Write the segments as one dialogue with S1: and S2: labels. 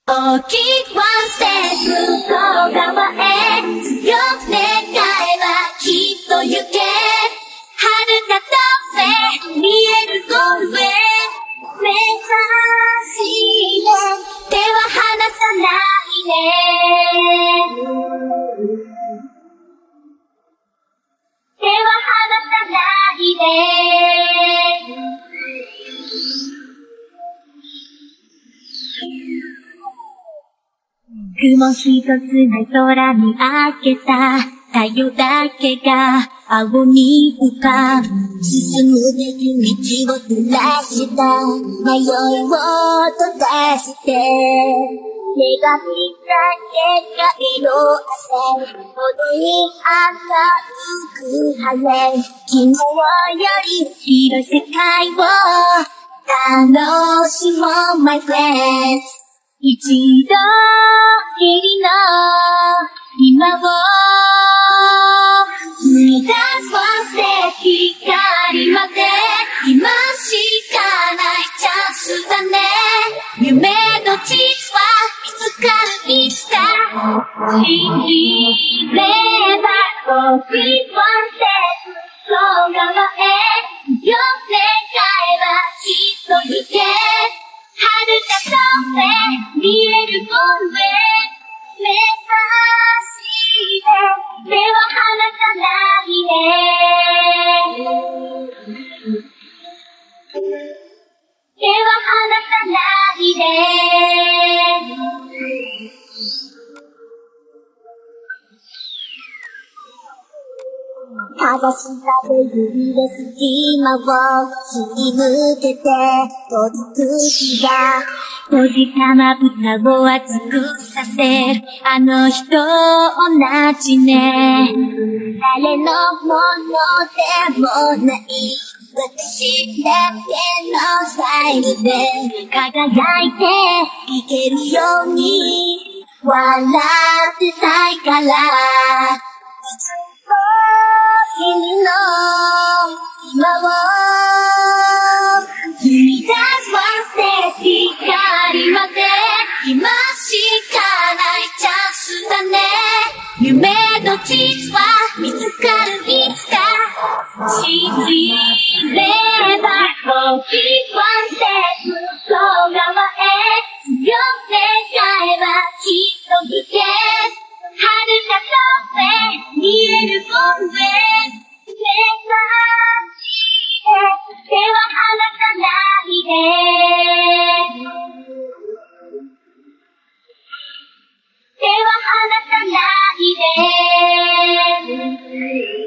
S1: 大きくワンステップ向こう側へ強く願えばきっと行け遥か遠く見えるゴールへ目指して手は離さないで手は離さないで雲一つない空に開けた太陽だけが青に浮かぶ進むべき道を照らした迷いを閉ざして目が見た結果色あせ程に明るく晴れ昨日より広い世界を楽しもう my friends 一度きりの今を踏み出すワンステップ光まで今しかないチャンスだね夢の実は見つかるいつか信じれば大きいワンステップ向側へ強く願えばきっと行け遥か遠く見えるゴールへ目指して手を離さないで手を離さないでただ下で指で隙間をすり抜けて届く日が閉じたまぶたを熱くさせるあの日と同じね誰のものでもない私だけのスタイルで輝いていけるように笑ってたいから君の今を踏み出すワンステップ光まで今しかないチャンスだね夢の実は見つかるいつか信じれば大きいワンステップ向こう側へ強く願えばきっと行け遥か遠く見えるゴールへ目指して手は離さないで手は離さないで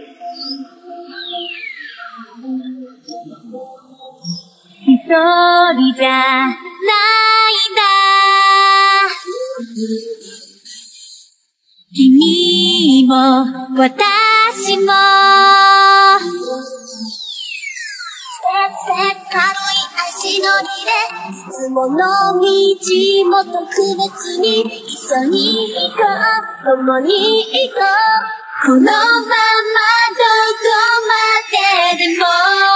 S1: 一人じゃないんだ君も私も軽い足取りでいつもの道も特別に一緒に行こう共に行こうこのままどこまででも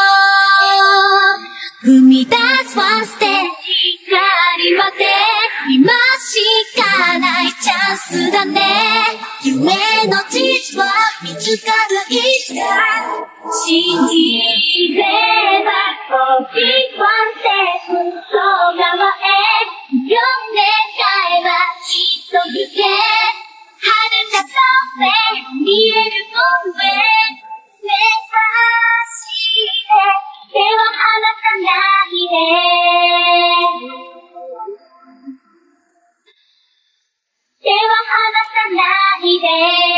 S1: 踏み出すワンステップ光まで今しかないチャンスだね夢の実は見つかるいつか信じれば大きいワンステップ向こう側へ強く願えばきっと行け遥か遠く見えるゴールへ目指して手を離さないで手を離さないで